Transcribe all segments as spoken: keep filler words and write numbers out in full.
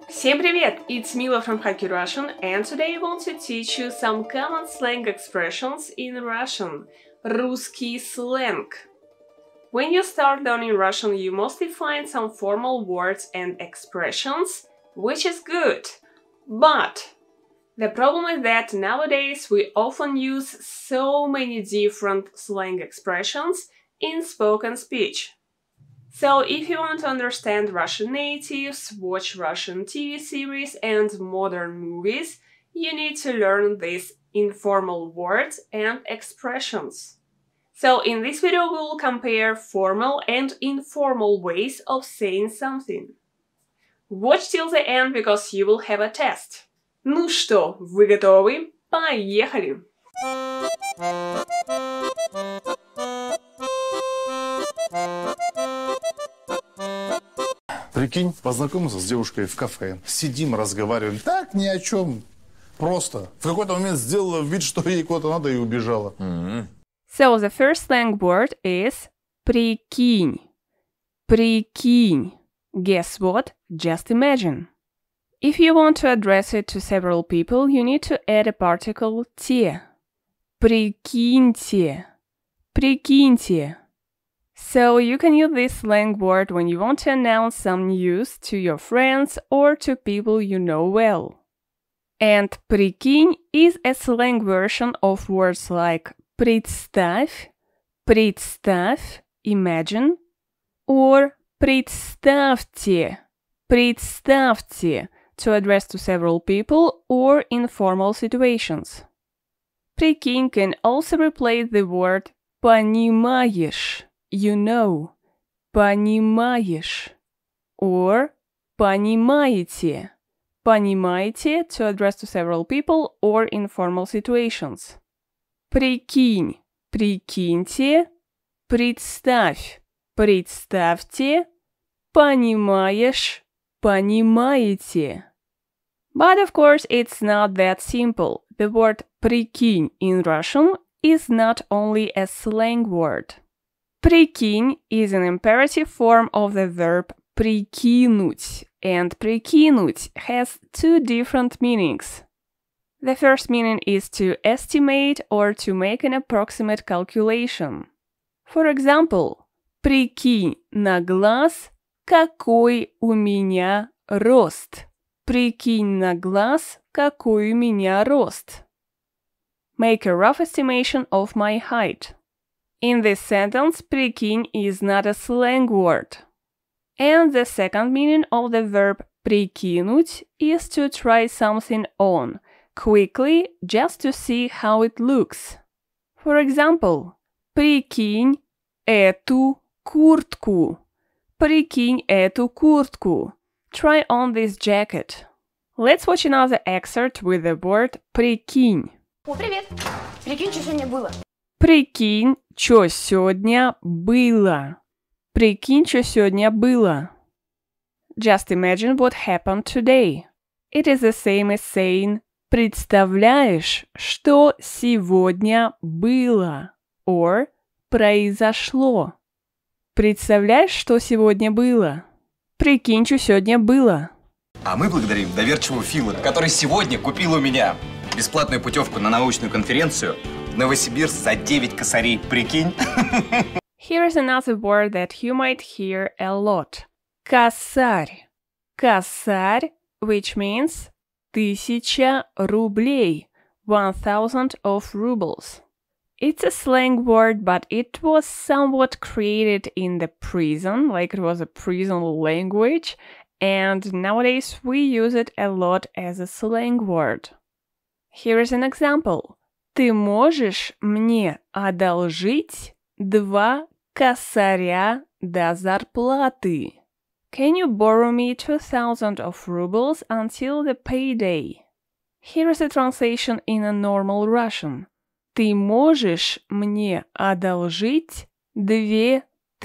Всем привет! It's Mila from Hacky Russian, and today I want to teach you some common slang expressions in Russian. Русский slang. When you start learning Russian, you mostly find some formal words and expressions, which is good. But the problem is that nowadays we often use so many different slang expressions in spoken speech. So if you want to understand Russian natives, watch Russian T V series and modern movies, you need to learn these informal words and expressions. So in this video we will compare formal and informal ways of saying something. Watch till the end because you will have a test. Ну что, вы готовы? Поехали! Прикинь, познакомился с девушкой в кафе. Сидим, разговариваем. Так, ни о чем. Просто. В какой-то момент сделала вид, что ей куда-то надо, и убежала. Mm-hmm. So the first slang word is прикинь. Прикинь. Guess what? Just imagine. If you want to address it to several people, you need to add a particle те. Прикиньте. Прикиньте. So you can use this slang word when you want to announce some news to your friends or to people you know well. And прикинь is a slang version of words like представь, представь, imagine, or представьте, представьте, to address to several people or in formal situations. Прикинь can also replace the word понимаешь. You know, понимаешь, or понимаете, понимаете to address to several people or in formal situations. Прикинь, прикиньте, представь, представьте, понимаешь, понимаете. But of course it's not that simple. The word прикинь in Russian is not only a slang word. Прикинь is an imperative form of the verb прикинуть, and прикинуть has two different meanings. The first meaning is to estimate or to make an approximate calculation. For example, прикинь на глаз, какой у меня рост. Прикинь на глаз, какой у меня рост. Make a rough estimation of my height. In this sentence, прикинь is not a slang word. And the second meaning of the verb прикинуть is to try something on, quickly, just to see how it looks. For example, прикинь эту куртку. Прикинь эту куртку. Try on this jacket. Let's watch another excerpt with the word прикинь. О, привет! Прикинь, что сегодня было? Прикинь, что сегодня было. Прикинь, что сегодня было. Just imagine what happened today. It is the same as saying представляешь, что сегодня было. Or произошло. Представляешь, что сегодня было. Прикинь, что сегодня было. А мы благодарим доверчивого Фила, который сегодня купил у меня бесплатную путевку на научную конференцию в Новосибирск за девять косарей. Прикинь? Here is another word that you might hear a lot. Косарь. Косарь, which means тысяча рублей. One thousand of rubles. It's a slang word, but it was somewhat created in the prison, like it was a prison language, and nowadays we use it a lot as a slang word. Here is an example. Ты можешь мне одолжить два косаря до зарплаты? Can you borrow me two thousand of rubles until the payday? Here is a translation in a normal Russian. Ты можешь мне одолжить две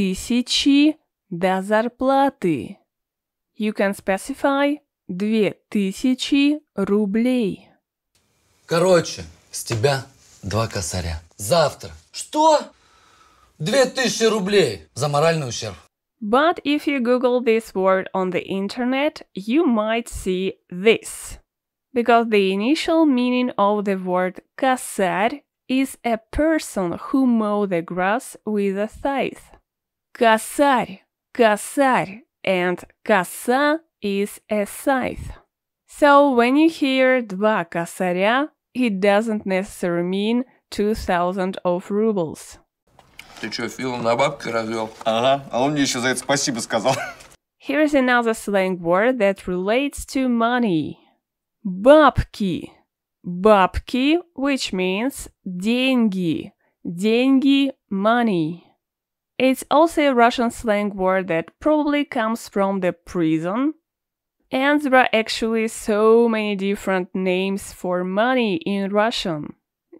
тысячи до зарплаты? You can specify две тысячи рублей. Короче, с тебя два косаря. Завтра. Что? Две тысячи рублей за моральный ущерб. But if you Google this word on the internet, you might see this. Because the initial meaning of the word косарь is a person who mows the grass with a scythe. Косарь, косарь, and коса is a scythe. So when you hear два косаря, it doesn't necessarily mean two thousand of rubles. Ты что, Фила на бабки развел? Ага, а он мне еще за это спасибо сказал. Here's another slang word that relates to money. Бабки. Бабки, which means деньги. Деньги, money. It's also a Russian slang word that probably comes from the prison. And there are actually so many different names for money in Russian.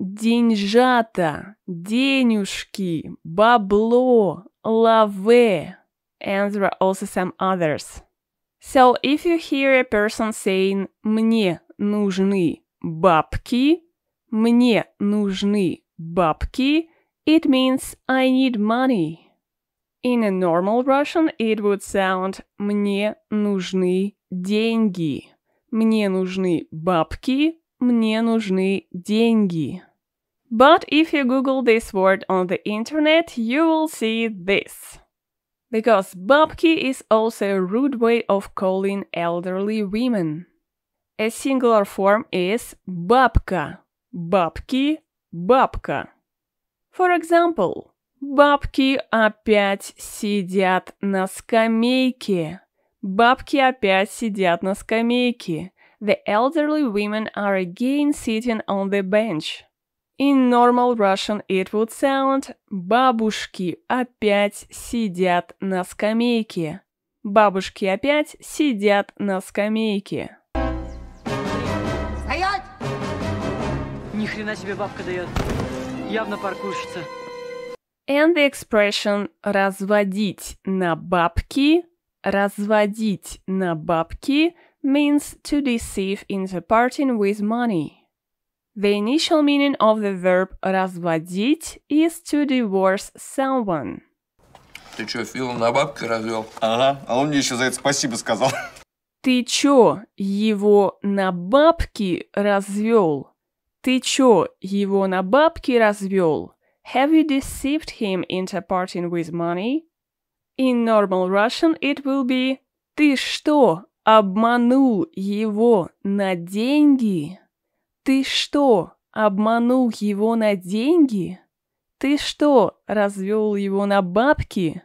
Деньжата, денюшки, бабло, лаве. And there are also some others. So if you hear a person saying «мне нужны бабки», «мне нужны бабки», it means «I need money». In a normal Russian, it would sound «мне нужны деньги», «мне нужны бабки», «мне нужны деньги». But if you Google this word on the internet, you will see this. Because бабки is also a rude way of calling elderly women. A singular form is бабка, бабки, бабка. For example, бабки опять сидят на скамейке. Бабки опять сидят на скамейке. The elderly women are again sitting on the bench. In normal Russian it would sound «Бабушки опять сидят на скамейке». Бабушки опять сидят на скамейке. Стоять! Ни хрена себе бабка дает. Явно паркующица. And the expression «разводить на бабки», «разводить на бабки» means to deceive into parting with money. The initial meaning of the verb разводить is to divorce someone. Ты что, Фила на бабки развел? Ага, а он мне еще за это спасибо сказал. Ты чё, его на бабки развел? Ты чё, его на бабки развел? Have you deceived him into parting with money? In normal Russian it will be Ты что, обманул его на деньги? Ты что, обманул его на деньги? Ты что, развел его на бабки?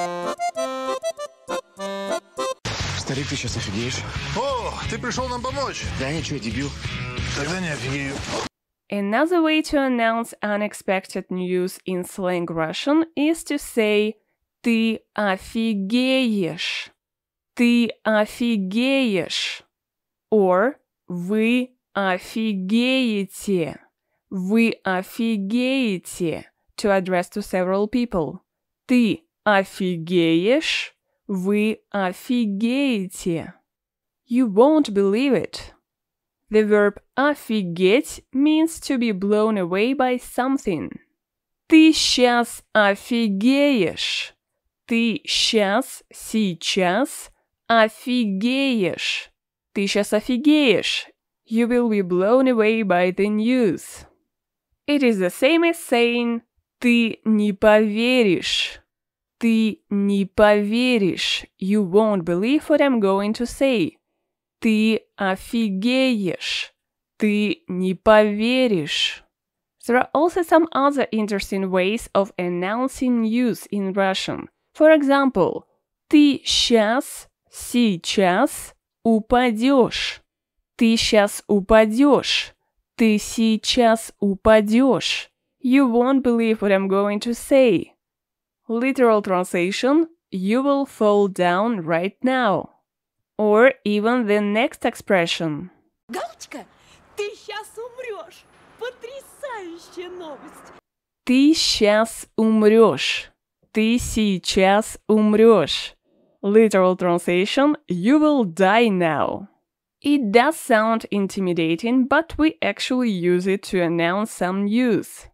Старик, ты сейчас офигеешь. О, ты пришел нам помочь? Да ничего, дебил. Тогда не офигею. Another way to announce unexpected news in slang Russian is to say «Ты офигеешь», «Ты офигеешь» or «Вы офигеете», «Вы офигеете» to address to several people. «Ты офигеешь», «Вы офигеете». You won't believe it. The verb офигеть means to be blown away by something. Ты сейчас офигеешь. Ты сейчас, сейчас офигеешь. Ты сейчас офигеешь. You will be blown away by the news. It is the same as saying ты не поверишь. Ты не поверишь. You won't believe what I'm going to say. Ты офигеешь. Ты не поверишь. There are also some other interesting ways of announcing news in Russian. For example, ты сейчас, сейчас упадешь. Ты сейчас упадешь. Ты сейчас упадешь. You won't believe what I'm going to say. Literal translation, you will fall down right now. Or even the next expression. Галочка, ты сейчас умрешь. Потрясающая новость. Ты сейчас умрешь. Ты сейчас умрешь. Literal translation, you will die now. It does sound intimidating, but we actually use it to announce some news.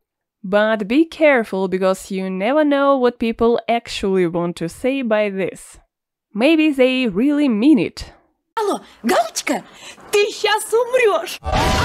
But be careful because you never know what people actually want to say by this. Maybe they really mean it. Алло, Галочка, ты сейчас умрешь!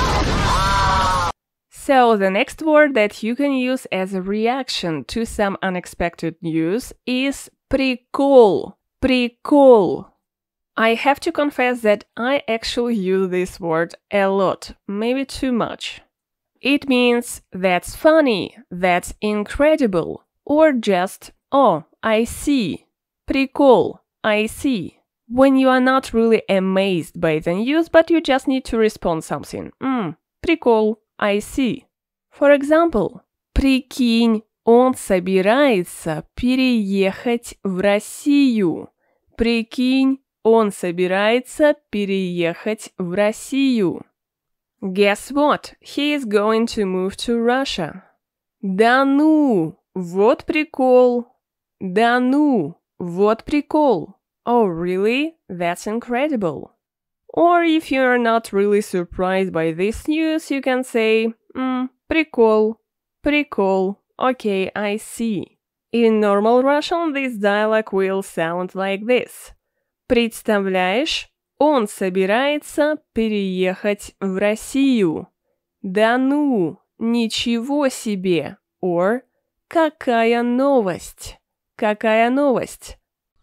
So the next word that you can use as a reaction to some unexpected news is прикол. Прикол. I have to confess that I actually use this word a lot, maybe too much. It means that's funny, that's incredible, or just, oh, I see. Прикол, I see. When you are not really amazed by the news, but you just need to respond something. Mm, прикол, I see. For example, прикинь, он собирается переехать в Россию. Прикинь, он собирается переехать в Россию. Guess what? He is going to move to Russia. Да ну, вот прикол. Да ну, вот прикол. Oh, really? That's incredible. Or if you're not really surprised by this news, you can say, mm, прикол, прикол, okay, I see. In normal Russian, this dialogue will sound like this. Представляешь, он собирается переехать в Россию. Да ну, ничего себе. Or, какая новость? Какая новость?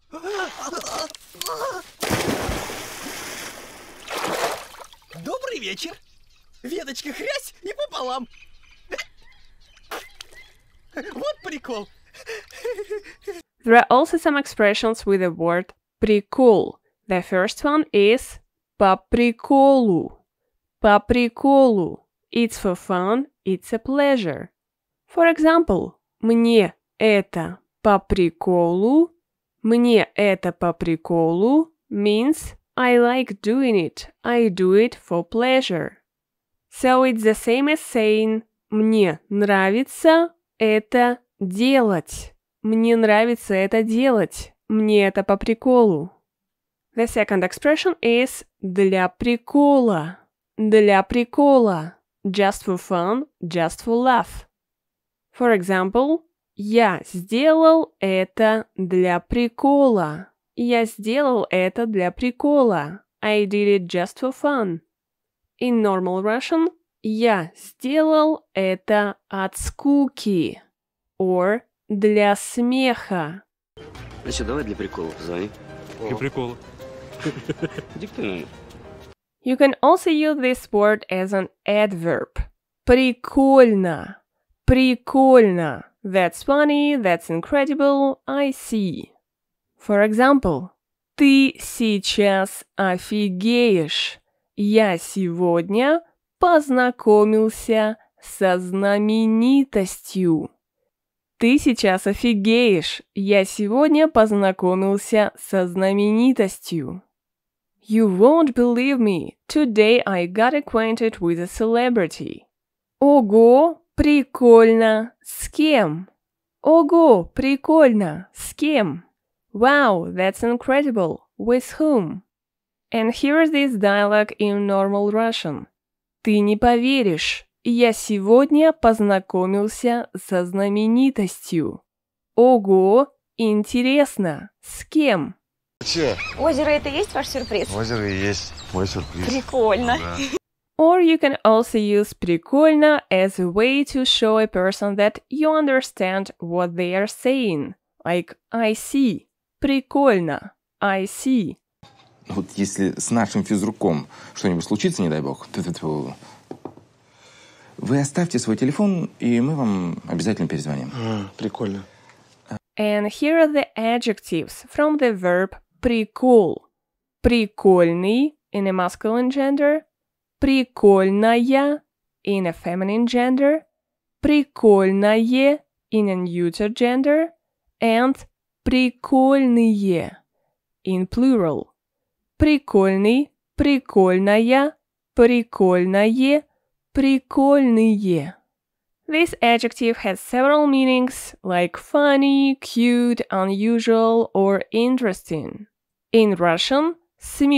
Добрый вечер. Веточка хрясь и пополам. Вот прикол. There are also some expressions with the word прикол. The first one is по приколу. По приколу. It's for fun, it's a pleasure. For example, мне это по приколу. Мне это по приколу means I like doing it. I do it for pleasure. So it's the same as saying мне нравится это делать. Мне нравится это делать. Мне это по приколу. The second expression is для прикола. Для прикола. Just for fun, just for laugh. For example, я сделал это для прикола. Я сделал это для прикола. I did it just for fun. In normal Russian, я сделал это от скуки. Or для смеха. Значит, давай для прикола позвони. Для прикола. Диктуй номер. You can also use this word as an adverb. Прикольно. Прикольно. That's funny, that's incredible, I see. For example, ты сейчас офигеешь. Я сегодня познакомился со знаменитостью. Ты сейчас офигеешь. Я сегодня познакомился со знаменитостью. You won't believe me. Today I got acquainted with a celebrity. Ого, прикольно. С кем? Ого, прикольно. С кем? Wow, that's incredible. With whom? And here's this dialogue in normal Russian. Ты не поверишь. Я сегодня познакомился со знаменитостью. Ого, интересно. С кем? Че? Озеро — это и есть ваш сюрприз? Озеро и есть мой сюрприз. Прикольно. Да. Or you can also use прикольно as a way to show a person that you understand what they are saying. Like, I see. Прикольно. I see. Вот если с нашим физруком что-нибудь случится, не дай бог, тьфу-тьфу, вы оставьте свой телефон, и мы вам обязательно перезвоним. А, прикольно. And here are the adjectives from the verb прикол. Прикольный in a masculine gender. Прикольная in a feminine gender. Прикольное in a neuter gender. And прикольные in plural. Прикольный, прикольная, прикольное, прикольные. This adjective has several meanings like funny, cute, unusual, or interesting. In Russian,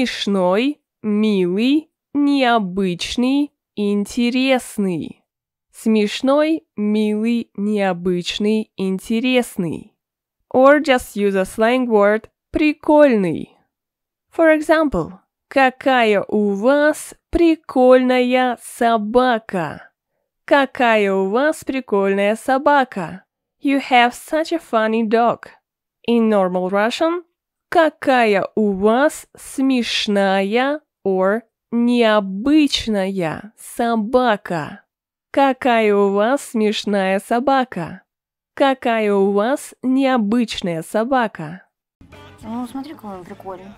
смешной, милый, необычный, интересный. смешной, милый, необычный, интересный. Or just use a slang word прикольный. For example, какая у вас прикольная собака. Какая у вас прикольная собака. You have such a funny dog. In normal Russian, какая у вас смешная or необычная собака. Какая у вас смешная собака. Какая у вас необычная собака. Ну, смотри, какой он прикольный.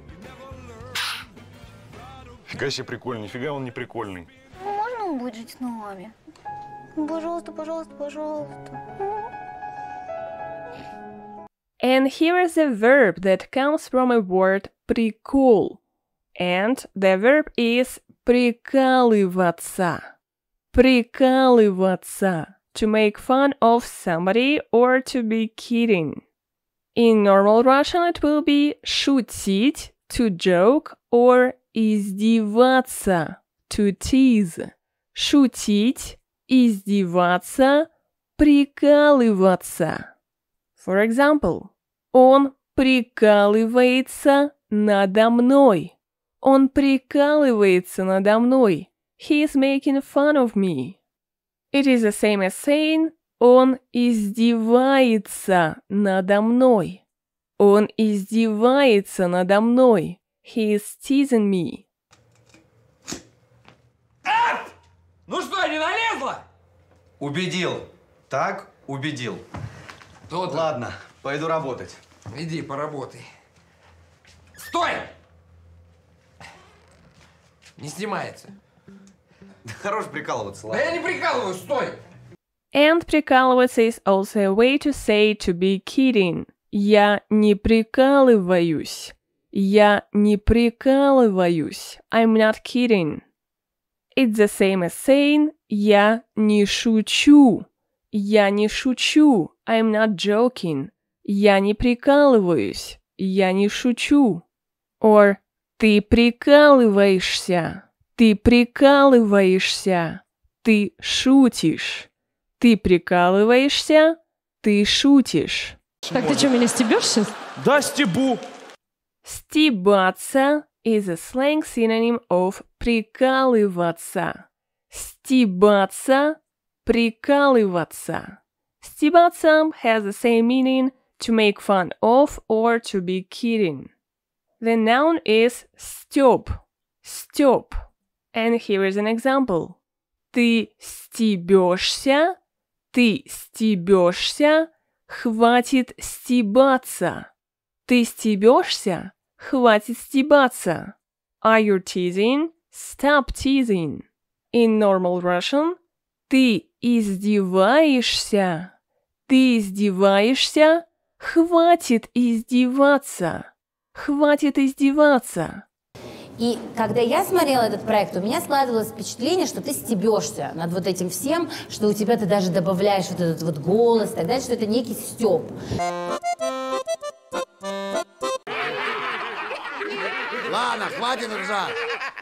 Фига себе прикольный, нифига он не прикольный. Ну, можно он будет жить с нами? Ну, пожалуйста, пожалуйста, пожалуйста. And here is a verb that comes from a word прикол. And the verb is прикалываться. Прикалываться. To make fun of somebody or to be kidding. In normal Russian it will be шутить, to joke, or издеваться, to tease. Шутить, издеваться, прикалываться. For example, он прикалывается надо мной. Он прикалывается надо мной. He is making fun of me. It is the same as saying он издевается надо мной. Он издевается надо мной. He is teasing me. А! Ну что, не налезла? Убедил. Так, убедил. Тут. Ладно, пойду работать. Иди, поработай. Стой! Не снимается. Хорош прикалываться, Да ладно. я не прикалываюсь, стой! And прикалываться is also a way to say to be kidding. Я не прикалываюсь. Я не прикалываюсь. I'm not kidding. It's the same as saying я не шучу. Я не шучу. I'm not joking. Я не прикалываюсь. Я не шучу. Or ты прикалываешься. Ты прикалываешься. Ты шутишь. Ты прикалываешься. Ты шутишь. Так ты что, меня стебешься? Да, стебу. Стебаться is a slang synonym of прикалываться. Стебаться, прикалываться. Стебаться has the same meaning to make fun of or to be kidding. The noun is стёб, стёб. And here is an example. Ты стебешься, ты стебешься, хватит стебаться. Ты стебешься, хватит стебаться. Are you teasing? Stop teasing. In normal Russian, ты издеваешься. Ты издеваешься, хватит издеваться. Хватит издеваться. И когда я смотрела этот проект, у меня складывалось впечатление, что ты стебешься над вот этим всем, что у тебя ты даже добавляешь вот этот вот голос и так далее, что это некий стёб. Ладно, хватит ржать.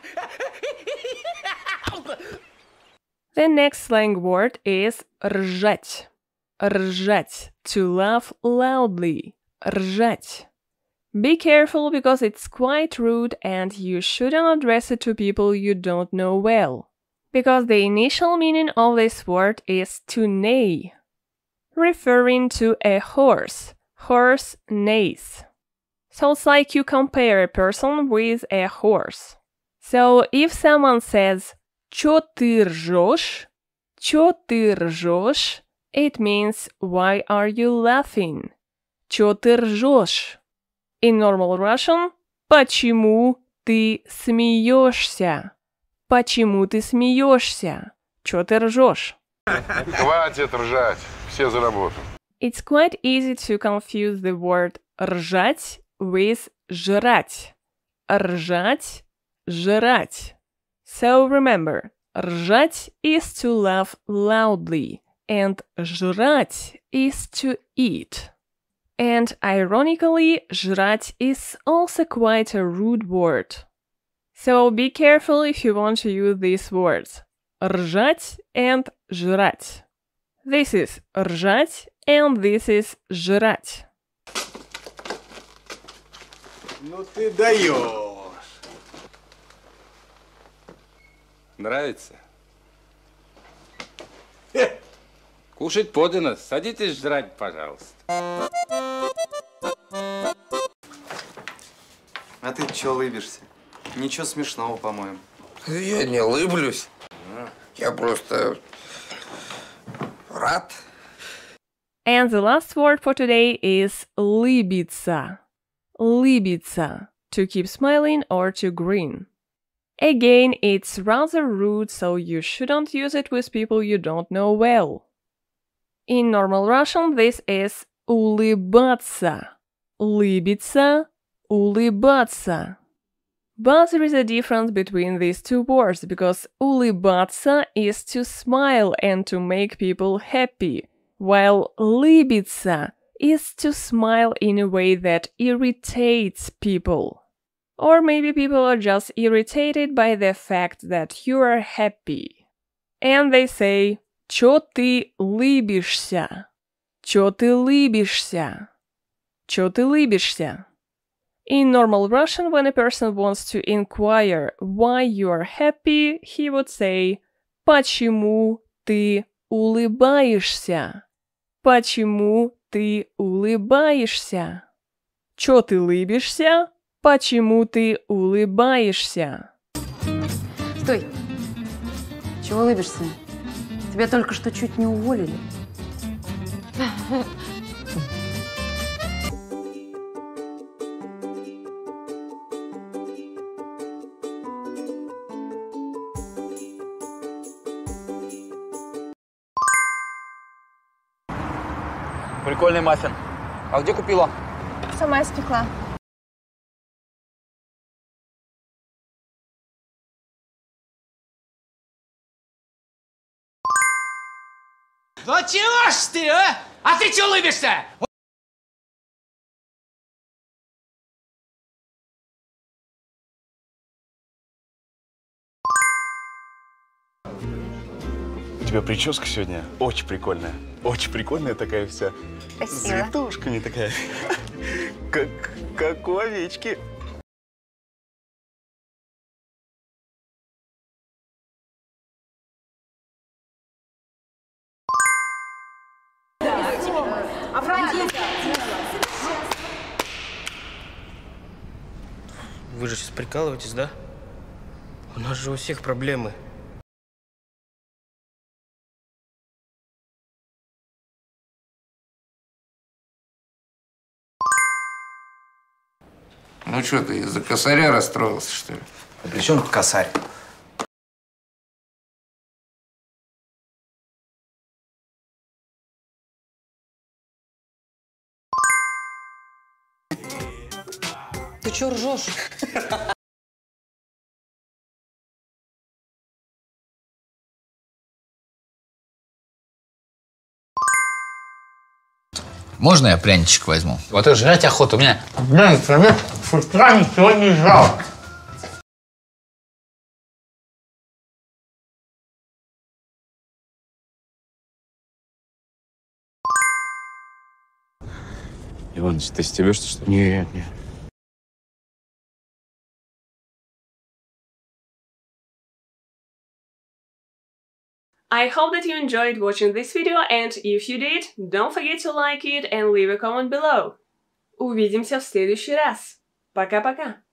The next slang word is ржать. Ржать. To laugh loudly. Ржать. Be careful because it's quite rude and you shouldn't address it to people you don't know well. Because the initial meaning of this word is to neigh, referring to a horse. Horse neighs. So it's like you compare a person with a horse. So if someone says «Чё ты ржёшь?» «Чё ты ржёшь?» it means «Why are you laughing?» «Чё ты ржёшь?» In normal Russian, почему ты смеешься? Почему ты смеешься? Чё ты ржёшь? Хватит ржать, все за работу. It's quite easy to confuse the word ржать with жрать. Ржать, жрать. So remember, ржать is to laugh loudly, and жрать is to eat. And ironically, жрать is also quite a rude word. So be careful if you want to use these words. ржать and жрать. This is ржать and this is жрать. Ну ты даешь. Нравится? Кушать подано. Садитесь жрать, пожалуйста. А ты чё улыбишься? Ничего смешного, по-моему. Я не улыблюсь. Я просто рад. And the last word for today is лыбиться. Лыбиться. To keep smiling or to grin. Again, it's rather rude, so you shouldn't use it with people you don't know well. In normal Russian, this is улыбаться. Лыбиться, улыбаться. But there is a difference between these two words, because улыбаться is to smile and to make people happy, while лыбиться is to smile in a way that irritates people. Or maybe people are just irritated by the fact that you are happy. And they say, чё ты лыбишься? Чё ты лыбишься? Чё ты лыбишься? In normal Russian, when a person wants to inquire why you are happy, he would say, почему ты улыбаешься? Почему ты улыбаешься? Чё ты лыбишься? Почему ты улыбаешься? Стой! Чего улыбишься? Тебя только что чуть не уволили. Прикольный маффин. А где купила? Сама испекла. Да чего ж ты, а? А ты чего улыбишься? У тебя прическа сегодня очень прикольная. Очень прикольная такая вся. Спасибо. С завитушками такая. Как, как у овечки. Вы же сейчас прикалываетесь, да? У нас же у всех проблемы. Ну что ты, из-за косаря расстроился, что ли? А при чем тут косарь? Ты чё ржешь? Можно я пряничек возьму? Вот и жрать охота. У меня, блин, с утра ничего не жрал. Иваныч, ты стебешься, что ли? Нет, нет. I hope that you enjoyed watching this video, and if you did, don't forget to like it and leave a comment below. Увидимся в следующий раз. Пока-пока.